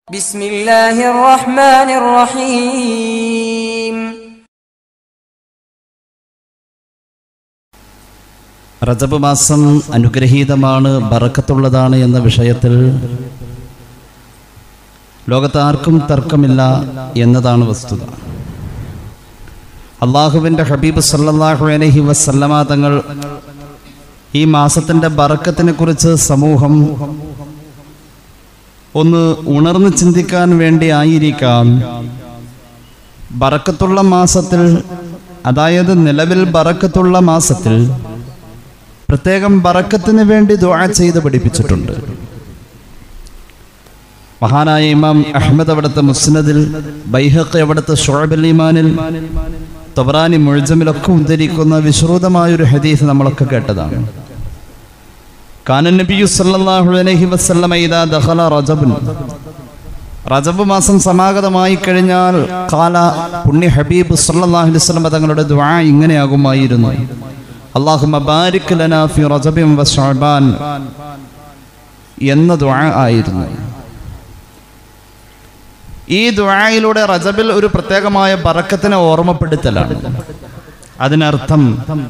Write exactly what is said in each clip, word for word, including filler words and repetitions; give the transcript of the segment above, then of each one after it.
ബിസ്മില്ലാഹിർ റഹ്മാനിർ റഹീം. റജബ് മാസം അനുഗ്രഹീതമാണ്, ബറക്കത്തുള്ളതാണ് എന്ന വിഷയത്തിൽ ലോകത്താർക്കും തർക്കമില്ല എന്നതാണ് വസ്തുത. അള്ളാഹുവിൻ്റെ ഹബീബ് സല്ലല്ലാഹു അലൈഹി വസല്ലമ തങ്ങൾ ഈ മാസത്തിൻ്റെ ബറക്കത്തിനെ കുറിച്ച് സമൂഹം ഒന്ന് ഉണർന്ന് ചിന്തിക്കാൻ വേണ്ടി ആയിരിക്കാം ബറക്കത്തുള്ള മാസത്തിൽ, അതായത് നിലവിൽ ബറക്കത്തുള്ള മാസത്തിൽ പ്രത്യേകം ബറക്കത്തിന് വേണ്ടി ദുആ ചെയ്ത് പഠിപ്പിച്ചിട്ടുണ്ട്. മഹാനായ ഇമാം അഹ്മദ് അവിടുത്തെ മുസ്നദിൽ, ബൈഹഖി അവിടുത്തെ ശുഅബുൽ ഈമാനിൽ, തബറാനി മുഅ്ജമിലൊക്കെ ഉദ്ധരിക്കുന്ന വിശ്രുതമായൊരു ഹദീസ് നമ്മളൊക്കെ കേട്ടതാണ്. കാന നബിയു സല്ലല്ലാഹു അലൈഹി വസല്ലമ ഇദാ ദഖല റജബ്, റജബ് മാസം സമാഗതമായി കഴിഞ്ഞാൽ ഖാല, പുണ്യ ഹബീബ് സല്ലല്ലാഹു അലൈഹി വസല്ലമ തങ്ങളുടെ ദുആ ഇങ്ങനെയാകുമായിരുന്നു: അല്ലാഹുമ്മ ബാരിക് ലനാ ഫി റജബിൻ വ ശഅബാൻ എന്ന ദുആ ആയിരുന്നു. ഈ ദുആയിലൂടെ റജബിൽ ഒരു പ്രത്യേകമായ ബറക്കത്തിനെ ഓർമ്മപ്പെടുത്തലാണ്. അതിനർത്ഥം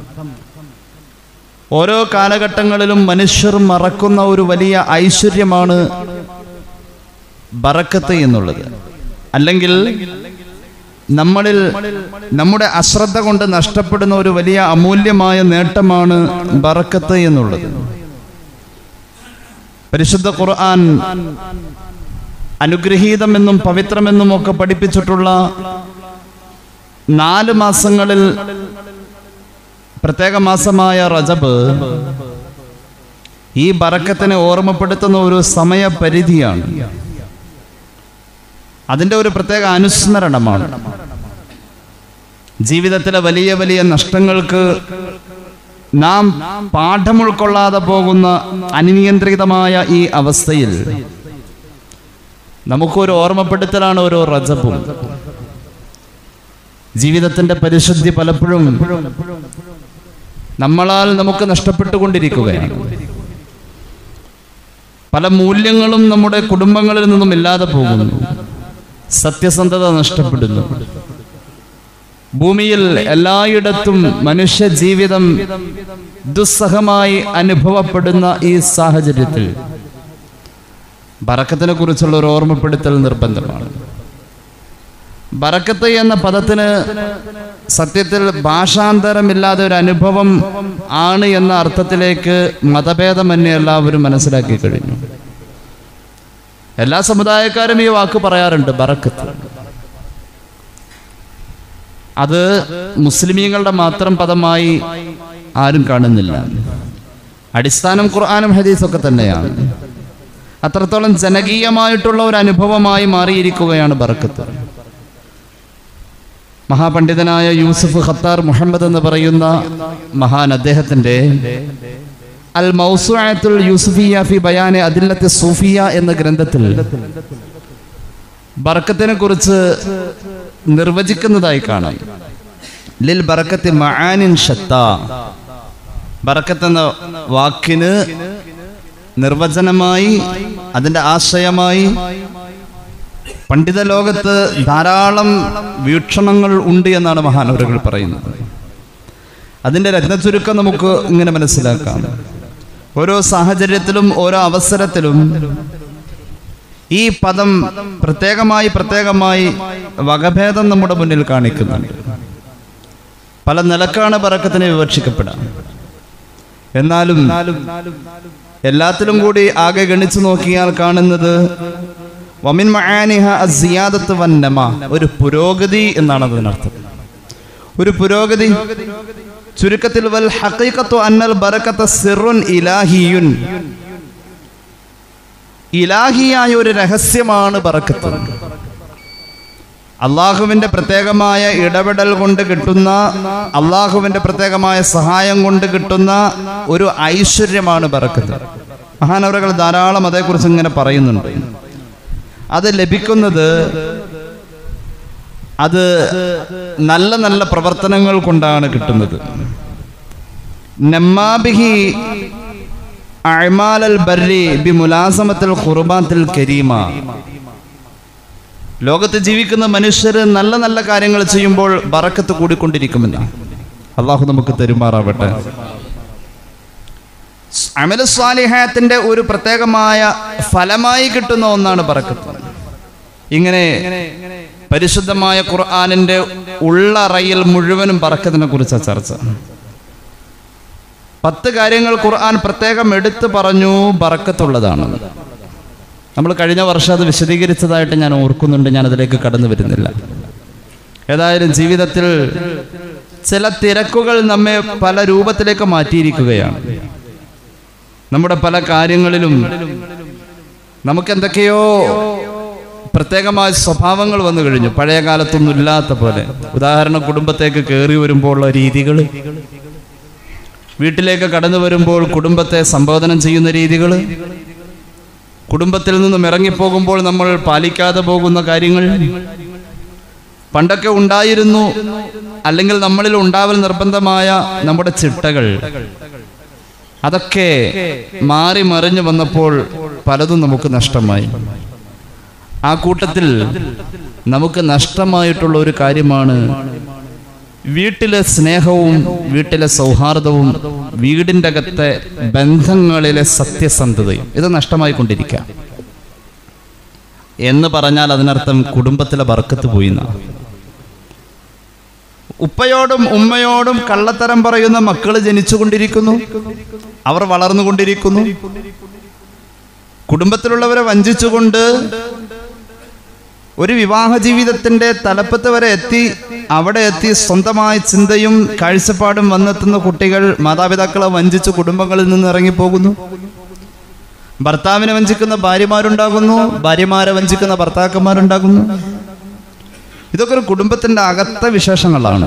ഓരോ കാലഘട്ടങ്ങളിലും മനുഷ്യർ മറക്കുന്ന ഒരു വലിയ ഐശ്വര്യമാണ് ബറക്കത്ത് എന്നുള്ളത്. അല്ലെങ്കിൽ നമ്മളിൽ നമ്മുടെ അശ്രദ്ധ കൊണ്ട് നഷ്ടപ്പെടുന്ന ഒരു വലിയ അമൂല്യമായ നേട്ടമാണ് ബറക്കത്ത് എന്നുള്ളത്. പരിശുദ്ധ ഖുർആൻ അനുഗ്രഹീതമെന്നും പവിത്രമെന്നും ഒക്കെ പഠിപ്പിച്ചിട്ടുള്ള നാല് മാസങ്ങളിൽ പ്രത്യേക മാസമായ റജബ് ഈ ബറക്കത്തിനെ ഓർമ്മപ്പെടുത്തുന്ന ഒരു സമയപരിധിയാണ്. അതിൻ്റെ ഒരു പ്രത്യേക അനുസ്മരണമാണ്. ജീവിതത്തിലെ വലിയ വലിയ നഷ്ടങ്ങൾക്ക് നാം പാഠം ഉൾക്കൊള്ളാതെ പോകുന്ന അനിയന്ത്രിതമായ ഈ അവസ്ഥയിൽ നമുക്കൊരു ഓർമ്മപ്പെടുത്തലാണ് ഓരോ റജബും. ജീവിതത്തിന്റെ പരിശുദ്ധി പലപ്പോഴും നമ്മളാൽ നമുക്ക് നഷ്ടപ്പെട്ടുകൊണ്ടിരിക്കുകയാണ്. പല മൂല്യങ്ങളും നമ്മുടെ കുടുംബങ്ങളിൽ നിന്നും ഇല്ലാതെ പോകുന്നു. സത്യസന്ധത നഷ്ടപ്പെടുന്നു. ഭൂമിയിൽ എല്ലായിടത്തും മനുഷ്യ ജീവിതം ദുസ്സഹമായി അനുഭവപ്പെടുന്ന ഈ സാഹചര്യത്തിൽ ബറക്കത്തിനെ കുറിച്ചുള്ള ഒരു ഓർമ്മപ്പെടുത്തൽ നിർബന്ധമാണ്. ബറക്കത്ത് എന്ന പദത്തിന് സത്യത്തിൽ ഭാഷാന്തരമില്ലാതെ ഒരു അനുഭവം ആണ് എന്ന അർത്ഥത്തിലേക്ക് മതഭേദമന്യേ എല്ലാവരും മനസ്സിലാക്കി കഴിഞ്ഞു. എല്ലാ സമുദായക്കാരും ഈ വാക്ക് പറയാറുണ്ട്, ബറക്കത്ത്. അത് മുസ്ലിമീങ്ങളുടെ മാത്രം പദമായി ആരും കാണുന്നില്ല. അടിസ്ഥാനം ഖുർആനും ഹദീസൊക്കെ തന്നെയാണ്. അത്രത്തോളം ജനകീയമായിട്ടുള്ള ഒരു അനുഭവമായി മാറിയിരിക്കുകയാണ് ബറക്കത്ത്. മഹാപണ്ഡിതനായ യൂസുഫ് ഖത്താർ മുഹമ്മദ് എന്ന് പറയുന്ന മഹാൻ, അദ്ദേഹത്തിന്റെ അൽ മൗസുഅത്തുൽ യൂസുഫിയ്യ ഫി ബയാനി അദില്ലത്തി സൂഫിയ്യ എന്ന ഗ്രന്ഥത്തിൽ ബറക്കത്തിനെ കുറിച്ച് നിർവചിക്കുന്നതായി കാണാം. ലിൽ ബറക്കത്തി മആനിൻ ശത്താ. ബറക്കത്ത് എന്ന വാക്കിന് നിർവചനമായി, അതിൻ്റെ ആശയമായി പണ്ഡിത ലോകത്ത് ധാരാളം വീക്ഷണങ്ങൾ ഉണ്ട് എന്നാണ് മഹാനവരുകൾ പറയുന്നത്. അതിൻ്റെ രത്നചുരുക്കം നമുക്ക് ഇങ്ങനെ മനസ്സിലാക്കാം. ഓരോ സാഹചര്യത്തിലും ഓരോ അവസരത്തിലും ഈ പദം പ്രത്യേകമായി പ്രത്യേകമായി വകഭേദം നമ്മുടെ മുന്നിൽ കാണിക്കുന്നുണ്ട്. പല നിലക്കാണ് ബറക്കത്തിനെ വിവക്ഷിക്കപ്പെടാം. എന്നാലും എല്ലാത്തിലും കൂടി ആകെ ഗണിച്ചു നോക്കിയാൽ കാണുന്നത് വമിൻ മആനിഹ അസ്സിയാദത്ത് വന്നമ, ഒരു പുരോഗതി എന്നാണ് അതിനർത്ഥം. ഒരു പുരോഗതി. ചുരുക്കത്തിൽ വൽ ഹഖീഖത്തു അന്നൽ ബറകത സിർറുൻ ഇലാഹിയുൻ, ഇലാഹിയായ ഒരു രഹസ്യമാണ് ബറക്കത്ത്. അള്ളാഹുവിൻ്റെ പ്രത്യേകമായ ഇടപെടൽ കൊണ്ട് കിട്ടുന്ന, അള്ളാഹുവിൻ്റെ പ്രത്യേകമായ സഹായം കൊണ്ട് കിട്ടുന്ന ഒരു ഐശ്വര്യമാണ് ബറക്കത്ത്. മഹാനവറുകൾ ധാരാളം അതേക്കുറിച്ച് ഇങ്ങനെ പറയുന്നുണ്ട്. അത് ലഭിക്കുന്നത് അത് നല്ല നല്ല പ്രവർത്തനങ്ങൾ കൊണ്ടാണ് കിട്ടുന്നത്. നമ്മാബിഹി അഅ്മാലൽ ബർരി ബിമുലാസമത്തിൽ ഖുർബാത്തിൽ കരീമ. ലോകത്ത് ജീവിക്കുന്ന മനുഷ്യർ നല്ല നല്ല കാര്യങ്ങൾ ചെയ്യുമ്പോൾ ബറക്കത്ത് കൂടിക്കൊണ്ടിരിക്കുമെന്ന് അള്ളാഹു നമുക്ക് തരുമാറാവട്ടെ. അമലു സ്വാലിഹാത്തിന്റെ ഒരു പ്രത്യേകമായ ഫലമായി കിട്ടുന്ന ഒന്നാണ് ബറക്കത്ത്. ഇങ്ങനെ പരിശുദ്ധമായ ഖുർആനിന്റെ ഉള്ളറയിൽ മുഴുവനും ബറക്കത്തിനെ കുറിച്ച ചർച്ച. പത്ത് കാര്യങ്ങൾ ഖുർആൻ പ്രത്യേകം എടുത്തു പറഞ്ഞു ബറക്കത്തുള്ളതാണ്. നമ്മൾ കഴിഞ്ഞ വർഷം അത് വിശദീകരിച്ചതായിട്ട് ഞാൻ ഓർക്കുന്നുണ്ട്, ഞാൻ അതിലേക്ക് കടന്നു വരുന്നില്ല. ഏതായാലും ജീവിതത്തിൽ ചില തിരക്കുകൾ നമ്മെ പല രൂപത്തിലേക്ക് മാറ്റിയിരിക്കുകയാണ്. നമ്മുടെ പല കാര്യങ്ങളിലും നമുക്കെന്തൊക്കെയോ പ്രത്യേകമായ സ്വഭാവങ്ങൾ വന്നു കഴിഞ്ഞു, പഴയ കാലത്തൊന്നും ഇല്ലാത്ത പോലെ. ഉദാഹരണം, കുടുംബത്തേക്ക് കയറി വരുമ്പോഴുള്ള രീതികൾ, വീട്ടിലേക്ക് കടന്നു വരുമ്പോൾ കുടുംബത്തെ സംബോധന ചെയ്യുന്ന രീതികൾ, കുടുംബത്തിൽ നിന്നും ഇറങ്ങിപ്പോകുമ്പോൾ നമ്മൾ പാലിക്കാതെ പോകുന്ന കാര്യങ്ങൾ, പണ്ടൊക്കെ ഉണ്ടായിരുന്നു അല്ലെങ്കിൽ നമ്മളിൽ ഉണ്ടാവൽ നിർബന്ധമായ നമ്മുടെ ചിട്ടകൾ, അതൊക്കെ മാറി മറിഞ്ഞു വന്നപ്പോൾ പലതും നമുക്ക് നഷ്ടമായി. ആ കൂട്ടത്തിൽ നമുക്ക് നഷ്ടമായിട്ടുള്ള ഒരു കാര്യമാണ് വീട്ടിലെ സ്നേഹവും വീട്ടിലെ സൗഹാർദ്ദവും വീടിൻ്റെ അകത്തെ ബന്ധങ്ങളിലെ സത്യസന്ധതയും. ഇത് നഷ്ടമായിക്കൊണ്ടിരിക്കുക എന്ന് പറഞ്ഞാൽ അതിനർത്ഥം കുടുംബത്തിലെ ബർക്കത്ത് പോയി എന്നാണ്. ഉപ്പയോടും ഉമ്മയോടും കള്ളത്തരം പറയുന്ന മക്കൾ ജനിച്ചുകൊണ്ടിരിക്കുന്നു, അവർ വളർന്നുകൊണ്ടിരിക്കുന്നു. കുടുംബത്തിലുള്ളവരെ വഞ്ചിച്ചുകൊണ്ട് ഒരു വിവാഹ ജീവിതത്തിന്റെ തലപ്പത്ത് വരെ എത്തി, അവിടെ എത്തി സ്വന്തമായ ചിന്തയും കാഴ്ചപ്പാടും വന്നെത്തുന്ന കുട്ടികൾ മാതാപിതാക്കളെ വഞ്ചിച്ച് കുടുംബങ്ങളിൽ നിന്ന് ഇറങ്ങിപ്പോകുന്നു. ഭർത്താവിനെ വഞ്ചിക്കുന്ന ഭാര്യമാരുണ്ടാകുന്നു, ഭാര്യമാരെ വഞ്ചിക്കുന്ന ഭർത്താക്കന്മാരുണ്ടാകുന്നു. ഇതൊക്കെ ഒരു കുടുംബത്തിന്റെ അകത്തെ വിശേഷങ്ങളാണ്.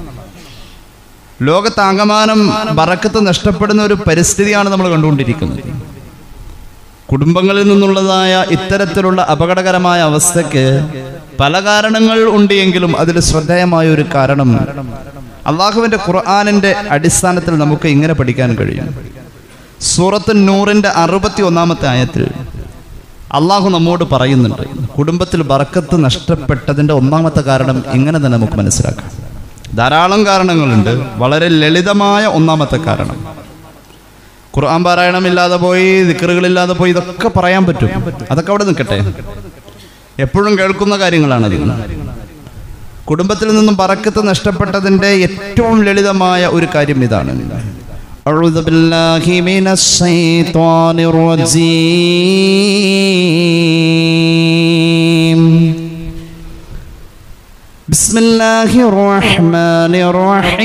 ലോകത്താകമാനം ബറക്കത്ത് നഷ്ടപ്പെടുന്ന ഒരു പരിസ്ഥിതിയാണ് നമ്മൾ കണ്ടുകൊണ്ടിരിക്കുന്നത്. കുടുംബങ്ങളിൽ നിന്നുള്ളതായ ഇത്തരത്തിലുള്ള അപകടകരമായ അവസ്ഥയ്ക്ക് പല കാരണങ്ങൾ ഉണ്ട് എങ്കിലും അതിൽ ശ്രദ്ധേയമായ ഒരു കാരണം അള്ളാഹുവിന്റെ ഖുർആനിന്റെ അടിസ്ഥാനത്തിൽ നമുക്ക് ഇങ്ങനെ പഠിക്കാൻ കഴിയും. സൂറത്ത് നൂറിന്റെ അറുപത്തി ഒന്നാമത്തെ ആയത്തിൽ അള്ളാഹു നമ്മോട് പറയുന്നുണ്ട്, കുടുംബത്തിൽ ബറക്കത്ത് നഷ്ടപ്പെട്ടതിന്റെ ഒന്നാമത്തെ കാരണം ഇങ്ങനെ തന്നെ നമുക്ക് മനസ്സിലാക്കാം. ധാരാളം കാരണങ്ങളുണ്ട്. വളരെ ലളിതമായ ഒന്നാമത്തെ കാരണം, ഖുർആൻ പാരായണമില്ലാതെ പോയി, ദിക്റുകളില്ലാതെ പോയി, ഇതൊക്കെ പറയാൻ പറ്റും. അതൊക്കെ അവിടെ നിൽക്കട്ടെ, എപ്പോഴും കേൾക്കുന്ന കാര്യങ്ങളാണത്. കുടുംബത്തിൽ നിന്നും ബറക്കത്ത് നഷ്ടപ്പെട്ടതിന്റെ ഏറ്റവും ലളിതമായ ഒരു കാര്യം ഇതാണ്. അഊദു ബില്ലാഹി മിനശ് ശൈത്വാനിർ റജീം. ബിസ്മില്ലാഹിർ റഹ്മാനിർ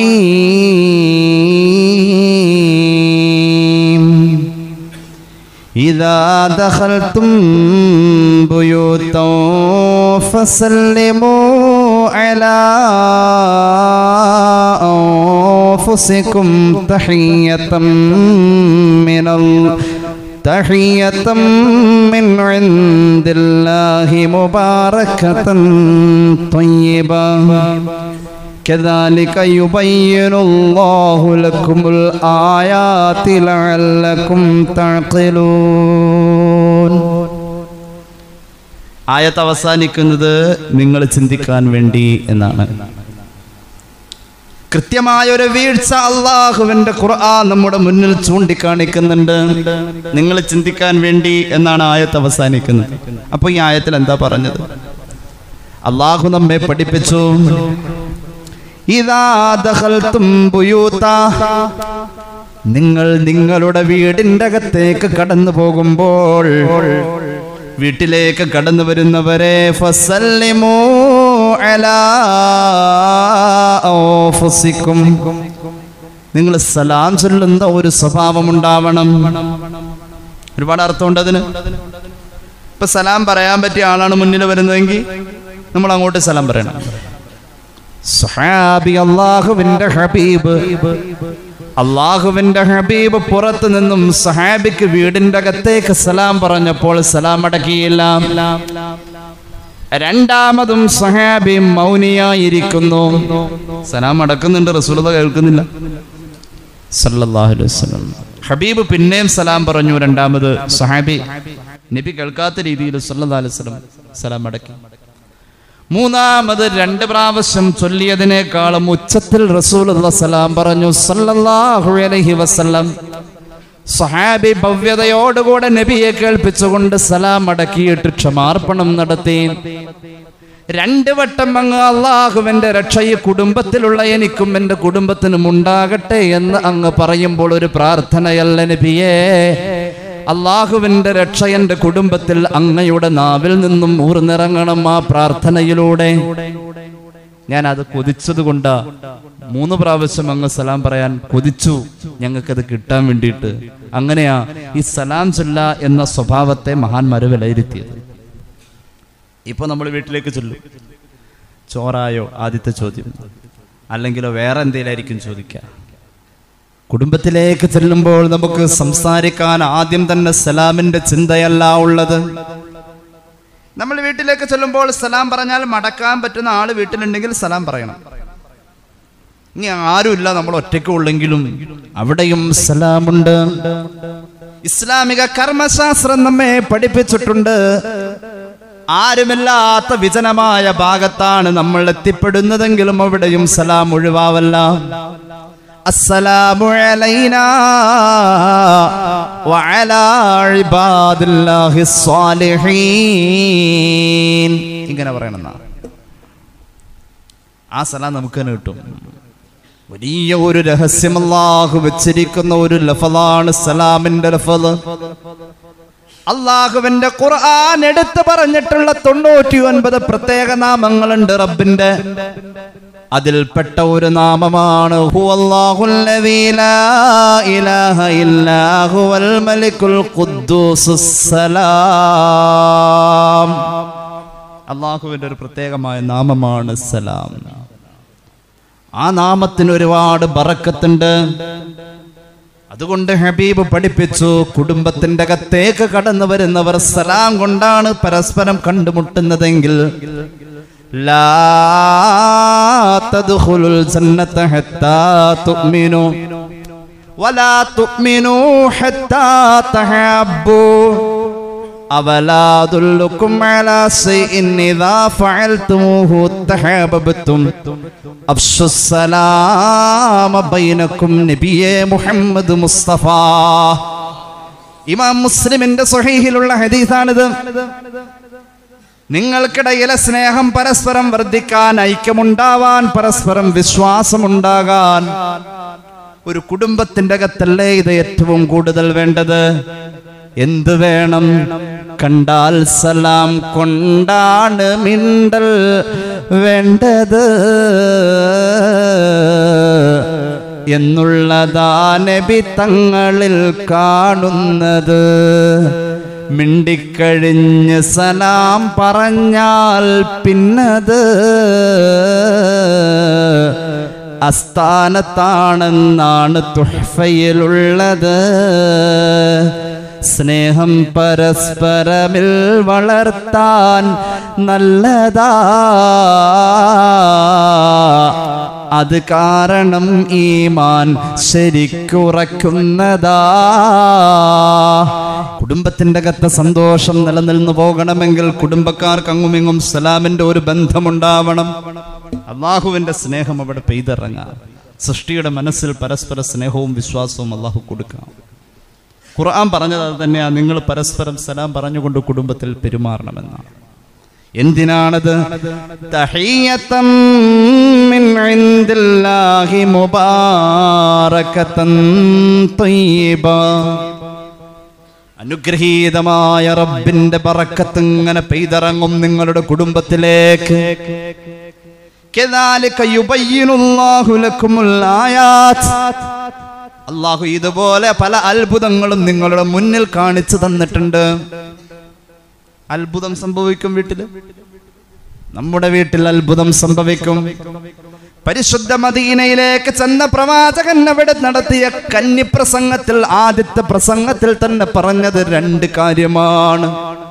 റഹീം. ഇദാ ദഖൽതും ബുയൂതൻ ഫസല്ലിമൂ അലാ അൻഫുസികും തഹിയ്യതൻ മിനൽ തഹിയ്യതൻ മിൻ ഇൻദില്ലാഹി മുബാറകതൻ ത്വയ്യിബ കദാലിക യുബയ്യിനുല്ലാഹു ലക്കുമുൽ ആയാതി ലഅല്ലകും തഅഖിലൂൻ. ആയത്ത് അവസാനിക്കുന്നത് നിങ്ങൾ ചിന്തിക്കാൻ വേണ്ടി എന്നാണ്. കൃത്യമായൊരു വീഴ്ച അള്ളാഹുവിന്റെ ഖുർആൻ നമ്മുടെ മുന്നിൽ ചൂണ്ടിക്കാണിക്കുന്നുണ്ട്. നിങ്ങൾ ചിന്തിക്കാൻ വേണ്ടി എന്നാണ് ആയത്ത് അവസാനിക്കുന്നത്. അപ്പൊ ഈ ആയത്തിൽ എന്താ പറഞ്ഞത്? അള്ളാഹു നമ്മെ പഠിപ്പിച്ചു, ഇദാ ദഖൽതും ബുയൂതാ, നിങ്ങൾ നിങ്ങളുടെ വീടിന്റെ അകത്തേക്ക് കടന്നു പോകുമ്പോൾ, വീട്ടിലേക്ക് കടന്നു വരുന്നവരെ ഫസല്ലിമൂ അലാ അൻഫുസികും, നിങ്ങൾ സലാം ചൊല്ലുന്ന ഒരു സ്വഭാവം ഉണ്ടാവണം. ഒരുപാട് അർത്ഥമുണ്ട് അതിന്. ഇപ്പൊ സലാം പറയാൻ പറ്റിയ ആളാണ് മുന്നിൽ വരുന്നതെങ്കിൽ നമ്മൾ അങ്ങോട്ട് സലാം പറയണം. സ്വഹാബി അല്ലാഹുവിന്റെ ഹബീബ് അള്ളാഹുവിന്റെ ഹബീബ് പുറത്തു നിന്നും സഹാബിക്ക് വീടിന്റെ അകത്തേക്ക് സലാം പറഞ്ഞപ്പോൾ സലാം അടക്കിയില്ല. രണ്ടാമതും സഹാബി മൗനിയായിരിക്കുന്നു. സലാം അടക്കുന്നുണ്ട്, റസൂലുള്ളാഹി കേൾക്കുന്നില്ല സല്ലല്ലാഹു അലൈഹി വസല്ലം. ഹബീബ് പിന്നെയും സലാം പറഞ്ഞു രണ്ടാമത്. സഹാബി നബി കേൾക്കാത്ത രീതിയിൽ സല്ലല്ലാഹു അലൈഹി വസല്ലം സലാം അടക്കി. മൂന്നാമത് രണ്ട് പ്രാവശ്യം ചൊല്ലിയതിനേക്കാളും ഉച്ചത്തിൽ റസൂലുള്ളാഹി സലാം പറഞ്ഞു സല്ലല്ലാഹു അലൈഹി വസല്ലം. സ്വഹാബി ഭവ്യതയോടുകൂടെ നബിയെ കേൾപ്പിച്ചുകൊണ്ട് സലാം അടക്കിയിട്ട് ക്ഷമാർപ്പണം നടത്തി. രണ്ട് വട്ടം അങ്ങ് അള്ളാഹുവിന്റെ രക്ഷ ഈ കുടുംബത്തിലുള്ള എനിക്കും എൻ്റെ കുടുംബത്തിനും ഉണ്ടാകട്ടെ എന്ന് അങ്ങ് പറയുമ്പോൾ ഒരു പ്രാർത്ഥനയല്ല നബിയേ, അള്ളാഹുവിന്റെ രക്ഷ എൻ്റെ കുടുംബത്തിൽ അങ്ങയുടെ നാവിൽ നിന്നും ഊർന്നിറങ്ങണം ആ പ്രാർത്ഥനയിലൂടെ. ഞാൻ അത് കൊതിച്ചത് കൊണ്ടാ മൂന്ന് പ്രാവശ്യം അങ്ങ് സലാം പറയാൻ കൊതിച്ചു, ഞങ്ങൾക്കത് കിട്ടാൻ വേണ്ടിയിട്ട്. അങ്ങനെയാ ഈ സലാം ചൊല്ല എന്ന സ്വഭാവത്തെ മഹാന്മാര് വിലയിരുത്തിയത്. ഇപ്പൊ നമ്മൾ വീട്ടിലേക്ക് ചൊല്ലും, ചോറായോ ആദ്യത്തെ ചോദ്യം, അല്ലെങ്കിലോ വേറെ എന്തെങ്കിലായിരിക്കും ചോദിക്കുക. കുടുംബത്തിലേക്ക് ചെല്ലുമ്പോൾ നമുക്ക് സംസാരിക്കാൻ ആദ്യം തന്നെ സലാമിന്റെ ചിന്തയല്ല ഉള്ളത്. നമ്മൾ വീട്ടിലേക്ക് ചെല്ലുമ്പോൾ സലാം പറഞ്ഞാൽ മടക്കാൻ പറ്റുന്ന ആള് വീട്ടിലുണ്ടെങ്കിൽ സലാം പറയണം. ഇനി ആരുമില്ല, നമ്മൾ ഒറ്റയ്ക്ക് ഉള്ളെങ്കിലും അവിടെയും സലാമുണ്ട്. ഇസ്ലാമിക കർമ്മശാസ്ത്രം നമ്മെ പഠിപ്പിച്ചിട്ടുണ്ട്. ആരുമില്ലാത്ത വിജനമായ ഭാഗത്താണ് നമ്മൾ എത്തിപ്പെടുന്നതെങ്കിലും അവിടെയും സലാം ഒഴിവാവല്ല. അസ്സലാമു അലൈനാ വഅലാ ഇബാദില്ലാഹിസ് സ്വാലിഹീൻ ഇങ്ങനെ പറയണമെന്നാ. ആ സലാം നമുക്ക് തന്നെ കിട്ടും. വലിയ ഒരു രഹസ്യം അല്ലാഹു വെച്ചിരിക്കുന്ന ഒരു ലഫലാണ് സലാമിന്റെ ലഫല്. അള്ളാഹുവിന്റെ ഖുർആൻ എടുത്തു പറഞ്ഞിട്ടുള്ള തൊണ്ണൂറ്റി ഒൻപത് പ്രത്യേക നാമങ്ങളുണ്ട് റബ്ബിന്റെ. അതിൽപ്പെട്ട ഒരു നാമമാണ് ഹുവല്ലാഹുൽ ലദീ ലാ ഇലാഹ ഇല്ലാ ഹുവൽ മലിക്കുൽ ഖുദ്ദൂസുസ് സലാം. അള്ളാഹുവിന്റെ ഒരു പ്രത്യേകമായ നാമമാണ് സലാം. ആ നാമത്തിന് ഒരുപാട് ബറക്കത്തുണ്ട്. അതുകൊണ്ട് ഹബീബ് പഠിപ്പിച്ചു, കുടുംബത്തിന്റെ അകത്തേക്ക് കടന്നു വരുന്നവർ സലാം കൊണ്ടാണ് പരസ്പരം കണ്ടുമുട്ടുന്നതെങ്കിൽ ലാ തദ്ഖുലുൽ ജന്നത ഹത്താ തുഅ്മിനു വലാ തുഅ്മിനു ഹത്താ തഹബ്ബു അവലാ ദുല്ലുകും അലാ ശൈഇൻ ഇദാ ഫഅൽതുമൂഹു തഹബബ്തും അഫ്ശുസ് സലാമ ബൈനകും നബിയേ മുഹമ്മദ് മുസ്തഫ. ഇമാം മുസ്ലിമിന്റെ സ്വഹീഹിലുള്ള ഹദീസാണിത്. നിങ്ങൾക്കിടയിലെ സ്നേഹം പരസ്പരം വർദ്ധിക്കാൻ, ഐക്യമുണ്ടാവാൻ, പരസ്പരം വിശ്വാസമുണ്ടാകാൻ ഒരു കുടുംബത്തിന്റെ അകത്തല്ലേ ഇത് ഏറ്റവും കൂടുതൽ വേണ്ടത്? എന്ത് വേണം? കണ്ടാൽ സലാം കൊണ്ടാണ് മിണ്ടൽ വേണ്ടത് എന്നുള്ളതാ നബി തങ്ങളിൽ കാണുന്നത്. മിണ്ടിക്കഴിഞ്ഞ് സലാം പറഞ്ഞാൽ പിന്നത് അസ്ഥാനത്താണെന്നാണ് തുഹ്ഫയിലുള്ളത്. സ്നേഹം പരസ്പരമിൽ വളർത്താൻ നല്ലതാ, അത് കാരണം ഈമാൻ ശരിക്കുറക്കുന്നതാ. കുടുംബത്തിന്റെ അകത്ത് സന്തോഷം നിലനിന്നു പോകണമെങ്കിൽ കുടുംബക്കാർക്ക് അങ്ങുമിങ്ങും സലാമിന്റെ ഒരു ബന്ധമുണ്ടാവണം. അള്ളാഹുവിന്റെ സ്നേഹം അവിടെ പെയ്തിറങ്ങാം. സൃഷ്ടിയുടെ മനസ്സിൽ പരസ്പര സ്നേഹവും വിശ്വാസവും അള്ളാഹു കൊടുക്കാം. ഖുർആൻ പറഞ്ഞത് അത് തന്നെയാണ്, നിങ്ങൾ പരസ്പരം സലാം പറഞ്ഞുകൊണ്ട് കുടുംബത്തിൽ പെരുമാറണമെന്നാണ്. എന്തിനാണത്? തഹിയ്യതൻ മിൻ ഇൻദില്ലാഹി മുബാറകതൻ ത്വയ്യിബ. അനുഗ്രഹീതമായ റബ്ബിന്റെ ബറക്കത്ത് ഇങ്ങനെ പെയ്തിറങ്ങും നിങ്ങളുടെ കുടുംബത്തിലേക്ക്. കദാലിക യുബയ്യിനുല്ലാഹു ലക്കുമുൽ ആയാത്ത്. അല്ലാഹു ഇതുപോലെ പല അത്ഭുതങ്ങളും നിങ്ങളുടെ മുന്നിൽ കാണിച്ചു തന്നിട്ടുണ്ട്. അത്ഭുതം സംഭവിക്കും വീട്ടിൽ, നമ്മുടെ വീട്ടിൽ അത്ഭുതം സംഭവിക്കും. പരിശുദ്ധ മദീനയിലേക്ക് ചെന്ന പ്രവാചകൻ അവിടെ നടത്തിയ കന്നി പ്രസംഗത്തിൽ, ആദ്യത്തെ പ്രസംഗത്തിൽ തന്നെ പറഞ്ഞത് രണ്ട് കാര്യമാണ്.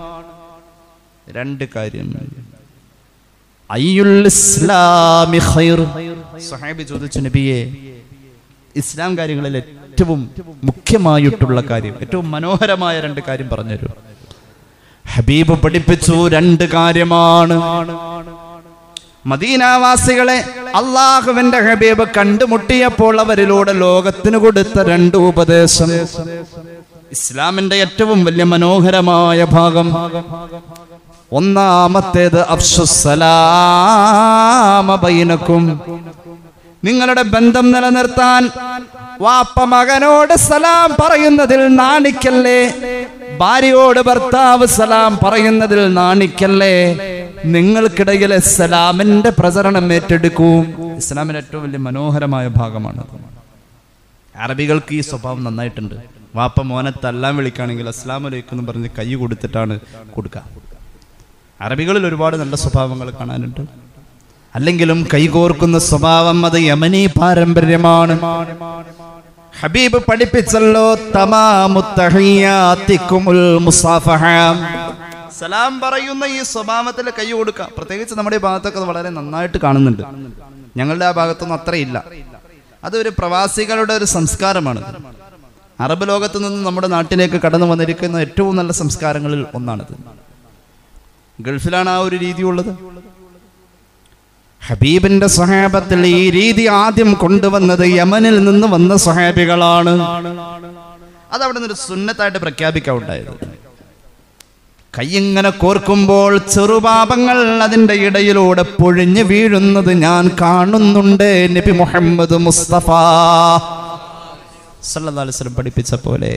രണ്ട് കാര്യം. അയ്യുൽ ഇസ്ലാമി ഖൈർ. സ്വഹാബി ചോദിച്ചു, നബിയേ, ഇസ്ലാം കാര്യങ്ങളിൽ ഏറ്റവും മുഖ്യമായിട്ടുള്ള കാര്യം, ഏറ്റവും മനോഹരമായ രണ്ട് കാര്യം പറഞ്ഞുതരൂ. ഹബീബ് പഠിപ്പിച്ചു, രണ്ട് കാര്യമാണ്. മദീനാവാസികളെ അള്ളാഹുവിന്റെ ഹബീബ് കണ്ടുമുട്ടിയപ്പോൾ അവരിലൂടെ ലോകത്തിന് കൊടുത്ത രണ്ട് ഉപദേശം, ഇസ്ലാമിന്റെ ഏറ്റവും വലിയ മനോഹരമായ ഭാഗം, ഒന്നാമത്തേത് അഫ്ശുസ്സലാമ ബൈനക്കും, നിങ്ങളുടെ ബന്ധം നിലനിർത്താൻ വാപ്പ മകനോട് സലാം പറയുന്നതിൽ നാണിക്കല്ലേ, ഭാര്യയോട് ഭർത്താവ് സലാം പറയുന്നതിൽ നാണിക്കല്ലേ, നിങ്ങൾക്കിടയിലെ സലാമിന്റെ പ്രചരണം ഏറ്റെടുക്കൂ. ഇസ്ലാമിന്റെ ഏറ്റവും വലിയ മനോഹരമായ ഭാഗമാണ്. അറബികൾക്ക് ഈ സ്വഭാവം നന്നായിട്ടുണ്ട്. വാപ്പ മോനെ തല്ലാൻ വിളിക്കുകയാണെങ്കിൽ അസ്സലാമു അലൈക്കും എന്ന് പറഞ്ഞ് കൈ കൊടുത്തിട്ടാണ് കൊടുക്കുക. അറബികളിൽ ഒരുപാട് നല്ല സ്വഭാവങ്ങൾ കാണാനുണ്ട്. അല്ലെങ്കിലും കൈകോർക്കുന്ന സ്വഭാവം അത് യമനി പാരമ്പര്യമാണ്. ഹബീബ് പഠിപ്പിച്ചല്ലോ, തമാമുത്തഹിയാത്തിക്കുമുൽ മുസാഫഹ, സലാം പറയുന്ന ഈ സ്വഭാവത്തിൽ കൈ കൊടുക്കുക. പ്രത്യേകിച്ച് നമ്മുടെ ഈ ഭാഗത്തൊക്കെ വളരെ നന്നായിട്ട് കാണുന്നുണ്ട്. ഞങ്ങളുടെ ആ ഭാഗത്തൊന്നും അത്രയില്ല. അതൊരു പ്രവാസികളുടെ ഒരു സംസ്കാരമാണ്. അറബ് ലോകത്ത് നിന്ന് നമ്മുടെ നാട്ടിലേക്ക് കടന്നു വന്നിരിക്കുന്ന ഏറ്റവും നല്ല സംസ്കാരങ്ങളിൽ ഒന്നാണിത്. ഗൾഫിലാണ് ആ ഒരു രീതി ഉള്ളത്. ഹബീബിന്റെ സ്വഹാബത്തിൽ ഈ രീതി ആദ്യം കൊണ്ടുവന്നത് യമനിൽ നിന്ന് വന്ന സ്വഹാബികളാണ്. അതവിടെ നിന്നൊരു സുന്നത്തായിട്ട് പ്രഖ്യാപിക്കാവുണ്ടായത്. കൈയിങ്ങനെ കോർക്കുമ്പോൾ ചെറുപാപങ്ങൾ അതിന്റെ ഇടയിലൂടെ പൊഴിഞ്ഞു വീഴുന്നത് ഞാൻ കാണുന്നുണ്ട്. നബി മുഹമ്മദ് മുസ്തഫ സല്ലല്ലാഹു അലൈഹി വസല്ലം പഠിപ്പിച്ച പോലെ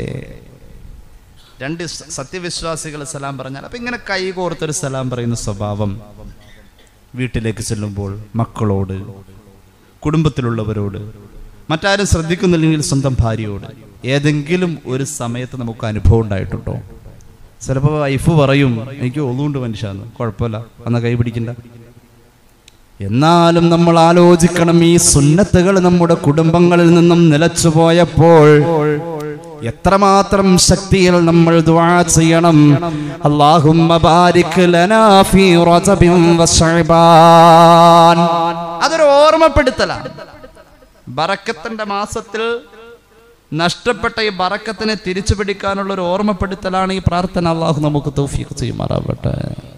രണ്ട് സത്യവിശ്വാസികൾ സലാം പറഞ്ഞാൽ അപ്പൊ ഇങ്ങനെ കൈ കോർത്തൊരു സലാം പറയുന്ന സ്വഭാവം വീട്ടിലേക്ക് ചെല്ലുമ്പോൾ മക്കളോട്, കുടുംബത്തിലുള്ളവരോട്, മറ്റാരും ശ്രദ്ധിക്കുന്നില്ലെങ്കിൽ സ്വന്തം ഭാര്യയോട് ഏതെങ്കിലും ഒരു സമയത്ത് നമുക്ക് അനുഭവം ഉണ്ടായിട്ടുണ്ടോ? ചിലപ്പോൾ വൈഫ് പറയും എനിക്ക് ഒന്നുകൊണ്ട് മനുഷ്യന്ന്, കുഴപ്പമില്ല, അന്ന് കൈ പിടിക്കണ്ട. എന്നാലും നമ്മൾ ആലോചിക്കണം, ഈ സുന്നത്തുകൾ നമ്മുടെ കുടുംബങ്ങളിൽ നിന്നും നിലച്ചു പോയപ്പോൾ എത്രമാത്രം ശക്തിയിൽ നമ്മൾ ദുആ ചെയ്യണം. അല്ലാഹുമ്മ ബാരിക് ലനാ ഫീ റജബിൻ വശഅബാൻ. അതൊരു ഓർമ്മപ്പെടുത്തലാണ്. ബറക്കത്തിന്റെ മാസത്തിൽ നഷ്ടപ്പെട്ട ഈ ബറക്കത്തിനെ തിരിച്ചു പിടിക്കാനുള്ള ഒരു ഓർമ്മപ്പെടുത്തലാണ് ഈ പ്രാർത്ഥന. അല്ലാഹു നമുക്ക് തൗഫീഖ് ചെയ്യുമാറാവട്ടെ.